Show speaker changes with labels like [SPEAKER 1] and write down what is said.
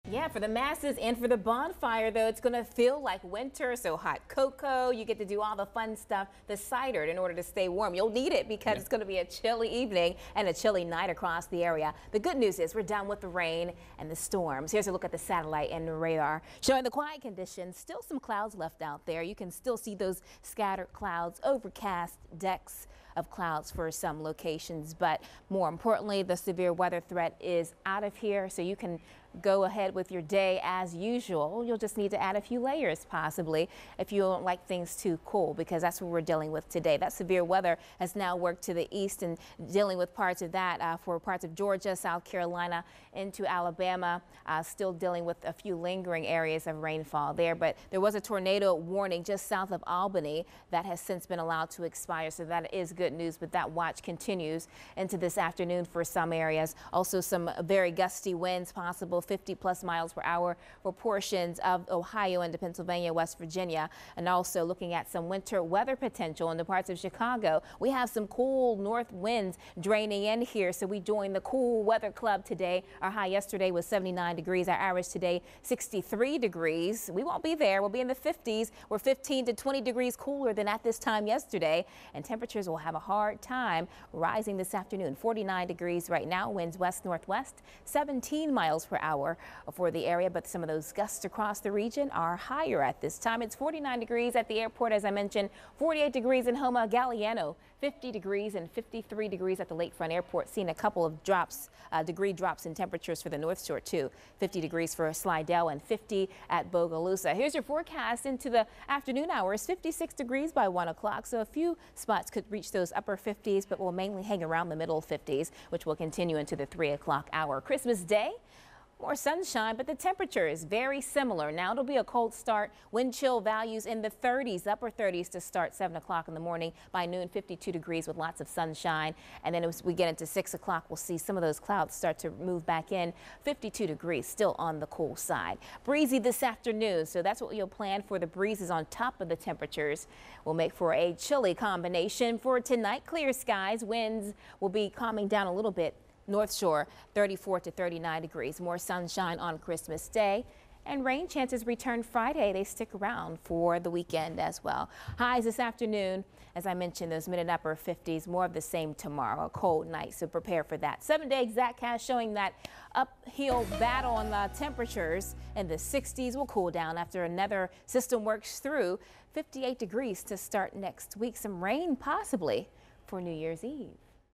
[SPEAKER 1] Yeah, for the masses and for the bonfire, though, it's going to feel like winter. So hot cocoa, you get to do all the fun stuff, the cider, in order to stay warm. You'll need it because it's going to be a chilly evening and a chilly night across the area. The good news is we're done with the rain and the storms. Here's a look at the satellite and the radar showing the quiet conditions. Still some clouds left out there. You can still see those scattered clouds, overcast decks of clouds for some locations. But more importantly, the severe weather threat is out of here, so you can go ahead with your day as usual. You'll just need to add a few layers possibly if you don't like things too cool, because that's what we're dealing with today. That severe weather has now worked to the east and dealing with parts of that for parts of Georgia, South Carolina into Alabama. Still dealing with a few lingering areas of rainfall there, but there was a tornado warning just south of Albany that has since been allowed to expire, so that is good news. But that watch continues into this afternoon for some areas. Also some very gusty winds possible, 50+ miles per hour for portions of Ohio into Pennsylvania, West Virginia, and also looking at some winter weather potential in the parts of Chicago. We have some cool north winds draining in here, so we joined the cool weather club today. Our high yesterday was 79 degrees. Our average today 63 degrees. We won't be there. We'll be in the 50s. We're 15 to 20 degrees cooler than at this time yesterday, and temperatures will have a hard time rising this afternoon. 49 degrees right now. Winds west northwest, 17 miles per hour for the area, but some of those gusts across the region are higher at this time. It's 49 degrees at the airport, as I mentioned, 48 degrees in Houma, Galliano, 50 degrees and 53 degrees at the Lakefront Airport. Seeing a couple of degree drops in temperatures for the North Shore too. 50 degrees for Slidell and 50 at Bogalusa. Here's your forecast into the afternoon hours. 56 degrees by 1 o'clock, so a few spots could reach those upper 50s, but will mainly hang around the middle 50s, which will continue into the 3 o'clock hour. Christmas Day, more sunshine, but the temperature is very similar. Now it'll be a cold start. Wind chill values in the 30s, upper 30s to start 7 o'clock in the morning. By noon, 52 degrees with lots of sunshine. And then as we get into 6 o'clock, we'll see some of those clouds start to move back in. 52 degrees, still on the cool side. Breezy this afternoon, so that's what you'll plan for. The breezes on top of the temperatures will make for a chilly combination. For tonight, clear skies. Winds will be calming down a little bit. North Shore 34 to 39 degrees. More sunshine on Christmas Day, and rain chances return Friday. They stick around for the weekend as well. Highs this afternoon, as I mentioned, those mid and upper 50s. More of the same tomorrow. A cold night, so prepare for that. 7-day Exactcast showing that uphill battle on the temperatures, and the 60s will cool down after another system works through. 58 degrees to start next week. Some rain possibly for New Year's Eve.